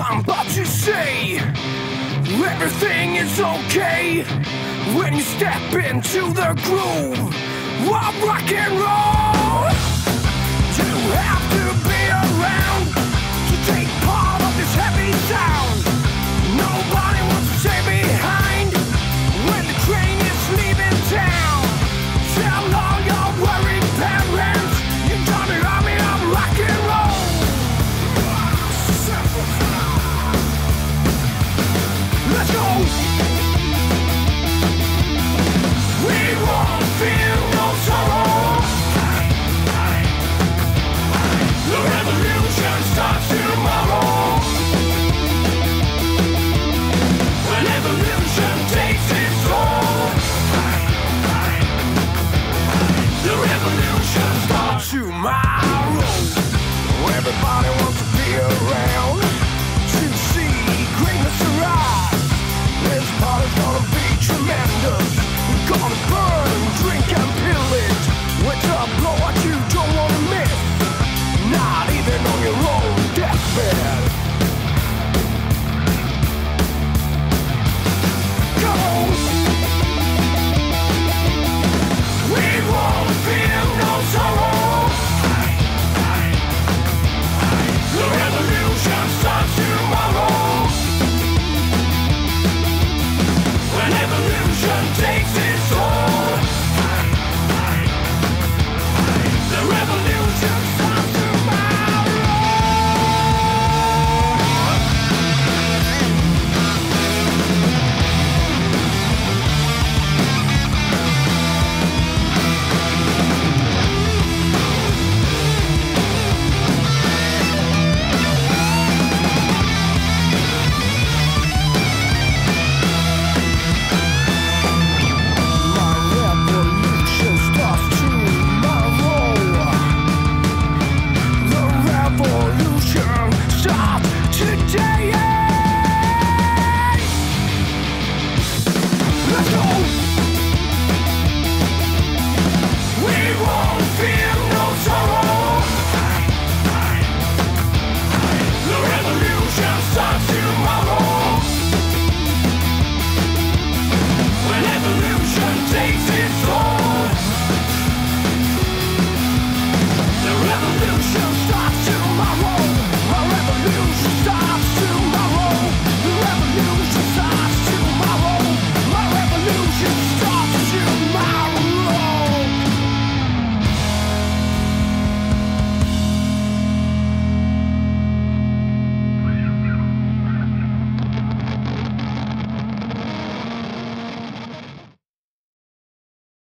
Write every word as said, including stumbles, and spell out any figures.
I'm about to say everything is okay when you step into the groove of rock and roll. You have to be around to take part of this heavy sound. Nobody wants to stay behind when the train is leaving town. Tell all your worried parents you're gonna the army of rock and roll. Let's go! We won't feel no sorrow. The revolution starts tomorrow. When evolution takes its toll, the revolution starts tomorrow. Everybody wants to be around.